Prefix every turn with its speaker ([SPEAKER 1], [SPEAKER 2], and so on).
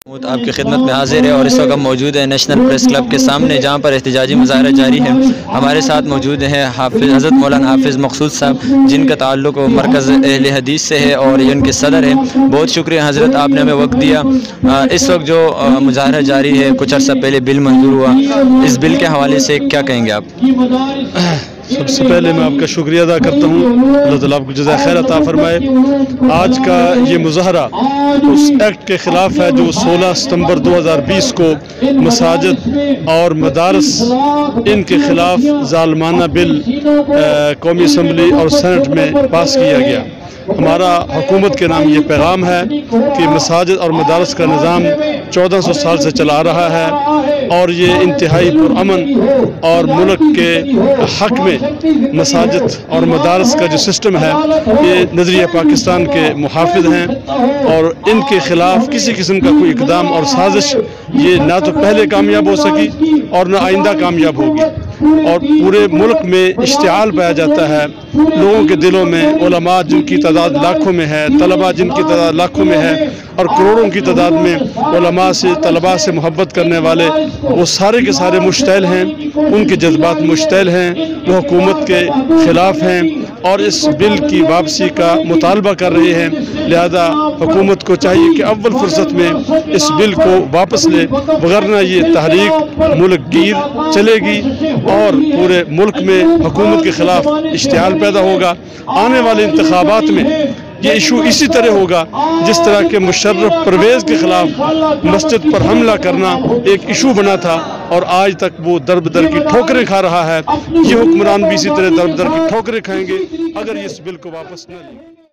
[SPEAKER 1] آپ کی خدمت میں حاضر ہے اور اس وقت ہم موجود ہیں نیشنل پریس کلب کے سامنے، جہاں پر احتجاجی مظاہرہ جاری ہے۔ ہمارے ساتھ موجود ہیں حضرت مولانا حافظ مقصود صاحب، جن کا تعلق مرکز اہل حدیث سے ہے اور یہ ان کے صدر ہیں۔ بہت شکریہ حضرت، آپ نے ہمیں وقت دیا۔ اس وقت جو مظاہرہ جاری ہے، کچھ عرصہ پہلے بل منظور ہوا، اس بل کے حوالے سے کیا کہیں گے آپ؟
[SPEAKER 2] سب سے پہلے میں آپ کا شکریہ ادا کرتا ہوں، اللہ تعالیٰ آپ کو جزائے خیر عطا فرمائے۔ آج کا یہ مظاہرہ اس ایکٹ کے خلاف ہے جو 16 ستمبر 2020 کو مساجد اور مدارس ان کے خلاف ظالمانہ بل قومی اسمبلی اور سینٹ میں پاس کیا گیا۔ ہمارا حکومت کے نام یہ پیغام ہے کہ مساجد اور مدارس کا نظام 1400 سال سے چلا رہا ہے اور یہ انتہائی پرامن اور ملک کے حق میں مساجد اور مدارس کا جو سسٹم ہے یہ نظریہ پاکستان کے محافظ ہیں، اور ان کے خلاف کسی قسم کا کوئی اقدام اور سازش یہ نہ تو پہلے کامیاب ہو سکی اور نہ آئندہ کامیاب ہوگی۔ اور پورے ملک میں اشتعال پایا جاتا ہے، لوگوں کے دلوں میں علماء جن کی تعداد لاکھوں میں ہے، طلباء جن کی تعداد لاکھوں میں ہے اور کروڑوں کی تعداد میں علماء سے طلباء سے محبت کرنے والے وہ سارے کے سارے مشتعل ہیں، ان کے جذبات مشتعل ہیں، وہ حکومت کے خلاف ہیں اور اس بل کی واپسی کا مطالبہ کر رہے ہیں۔ لہذا حکومت کو چاہیے کہ اول فرصت میں اس بل کو واپس لے، ورنہ یہ تحریک ملک گیر چلے گی اور پورے ملک میں حکومت کے خلاف اشتعال پیدا ہوگا۔ آنے والے انتخابات میں یہ ایشو اسی طرح ہوگا جس طرح کہ مشرف پرویز کے خلاف مسجد پر حملہ کرنا ایک ایشو بنا تھا اور آج تک وہ در بدر کی ٹھوکریں کھا رہا ہے۔ یہ حکمران بھی اسی طرح در بدر کی ٹھوکریں کھائیں گے اگر یہ اس بل کو واپس نہ لیں۔